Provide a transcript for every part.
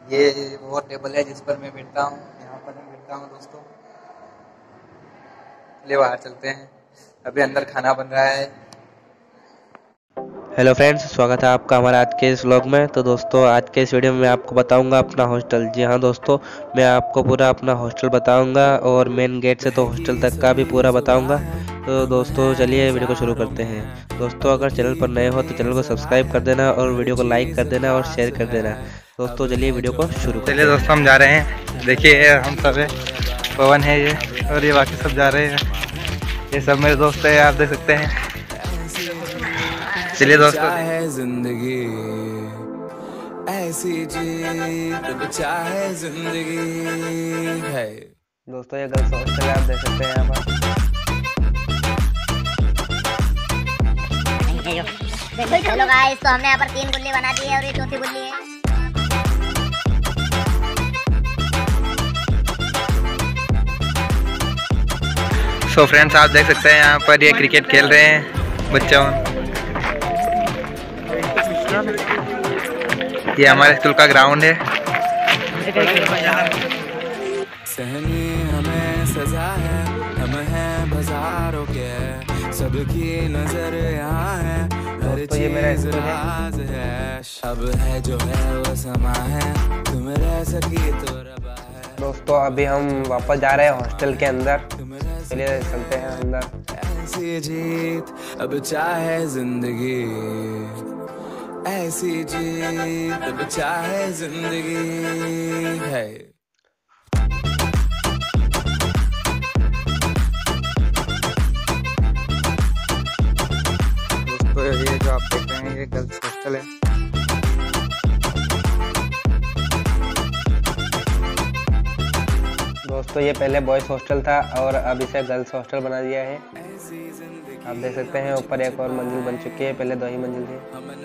ये वो टेबल है जिस पर मैं बैठता हूँ, यहाँ पर मैं बैठता हूँ दोस्तों। चलिए बाहर चलते हैं, अभी अंदर खाना बन रहा है। हेलो फ्रेंड्स, स्वागत है आपका हमारे आज के इस व्लॉग में। तो दोस्तों, आज के इस वीडियो में मैं आपको बताऊंगा अपना हॉस्टल। जी हाँ दोस्तों, मैं आपको पूरा अपना हॉस्टल बताऊंगा और मेन गेट से तो हॉस्टल तक का भी पूरा बताऊंगा। तो दोस्तों चलिए वीडियो को शुरू करते हैं। दोस्तों, अगर चैनल पर नए हो तो चैनल को सब्सक्राइब कर देना और वीडियो को लाइक कर देना और शेयर कर देना। दोस्तों चलिए वीडियो को शुरू करते चलिए हैं। दोस्तों, हम जा रहे हैं। देखिए हम सब है, पवन है ये, और ये बाकी सब जा रहे हैं। ये सब मेरे दोस्त है, आप देख सकते हैं। चलिए दोस्तों, है जिंदगी ऐसी जी चाहे जिंदगी है। दोस्तों ये गर्ल्स हॉस्टल है, आप देख सकते हैं यहाँ पर। हेलो गाइस, तो हमने यहाँ पर 3 गुल्ली बना दी है और ये चौथी गुल्ली है। सो फ्रेंड्स, आप देख सकते हैं यहाँ पर ये क्रिकेट खेल रहे हैं बच्चों। ये हमारे स्कूल का ग्राउंड है। सहनी हमें सजा है, हम हैं बाजारों के, सबकी नजर यहाँ है, हर चीज राज है। अब है जो है वो समा है, तुम रह सकी तो रबा है। दोस्तों अभी हम वापस जा रहे हैं हॉस्टल के अंदर, चलिए चलते हैं अंदर। ऐसी जीत अब चाहे जिंदगी, ऐसी जीत अब चाहे जिंदगी है। दोस्तों ये जो आप देख रहे हैं ये गर्ल्स हॉस्टल है। दोस्तों ये पहले बॉयज हॉस्टल था और अब इसे गर्ल्स हॉस्टल बना दिया है। आप देख सकते हैं ऊपर एक और मंजिल बन चुकी है, पहले 2 ही मंजिल थी।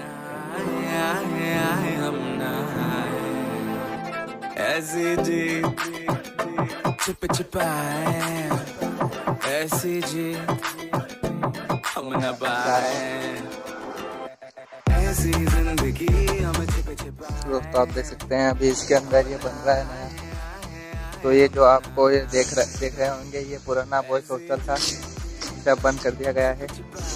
ऐसी जी छिप छिपाए, ऐसी जी हम न पाए, ऐसी जिंदगी हम छिप छिपाए। दोस्तों आप देख सकते हैं अभी इसके अंदर ये बन रहा है नया। तो ये जो आपको ये देख रहे होंगे, ये पुराना बॉयज हॉस्टल था, इसे बंद कर दिया गया है।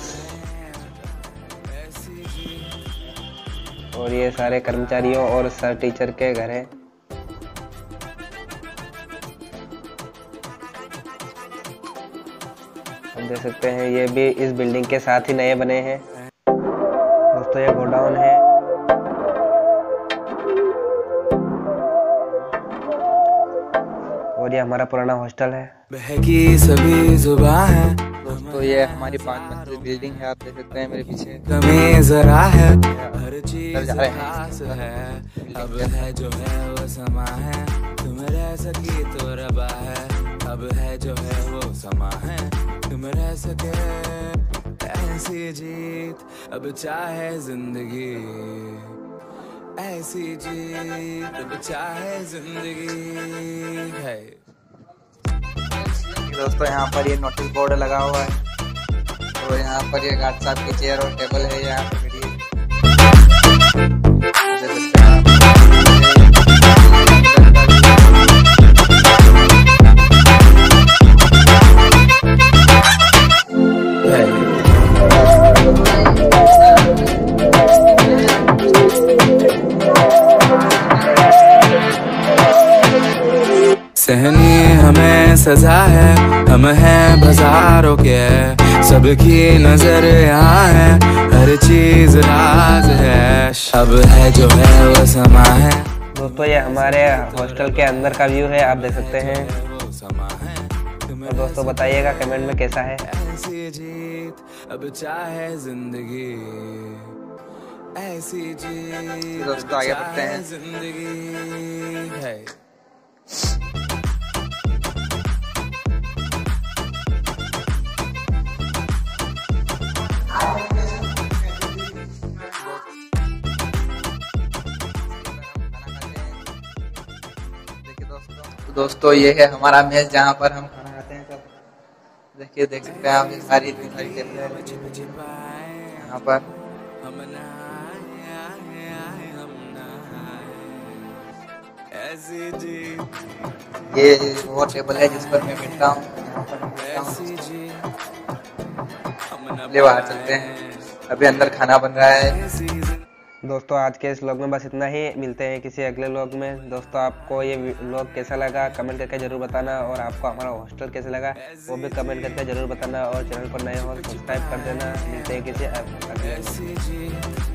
और ये सारे कर्मचारियों और सर टीचर के घर हैं। आप देख सकते हैं ये भी इस बिल्डिंग के साथ ही नए बने हैं। दोस्तों ये गोडाउन है। और ये हमारा पुराना हॉस्टल है। बहकी सभी जुबान है। दोस्तों ये हमारी 5 मंजिल बिल्डिंग है, आप देख सकते हैं मेरे पीछे। कमी जरा है, हर चीज जा रहे खास हैं। है। अब है जो है वो समा है, तुम रह सकी तो रबा है। अब है जो है वो समा है, तुम रह सके, ऐसी जीत अब चाहे जिंदगी, ऐसी जीत अब चाहे जिंदगी है। दोस्तों यहाँ पर ये नोटिस बोर्ड लगा हुआ है, तो यहाँ पर ये गार्ड साहब की चेयर और टेबल है यहाँ पर खड़ी है। सहनी हमें सजा है, हम हैं बाजारों के, सबकी नजर यहाँ है, हर चीज राज है। अब है जो है वो समा है। दोस्तों ये हमारे हॉस्टल के अंदर का व्यू है, आप देख सकते हैं। और दोस्तों बताइएगा कमेंट में कैसा है। ऐसी जीत अब चाहे जिंदगी, ऐसी जीत दोस्तों आगे बढ़ते हैं। जिंदगी है। दोस्तों ये है हमारा मेस जहाँ पर हम खाना खाते हैं सब। देखिए, देख सकते हैं आप, ये सारी इतनी सारी टेबल है यहाँ पर। ये वो टेबल है जिस पर मैं बैठता हूँ। ले बाहर चलते हैं, अभी अंदर खाना बन रहा है। दोस्तों आज के इस व्लॉग में बस इतना ही, मिलते हैं किसी अगले व्लॉग में। दोस्तों आपको ये व्लॉग कैसा लगा कमेंट करके जरूर बताना, और आपको हमारा हॉस्टल कैसा लगा वो भी कमेंट करके जरूर बताना, और चैनल पर नए हो सब्सक्राइब कर देना। मिलते हैं किसी अगले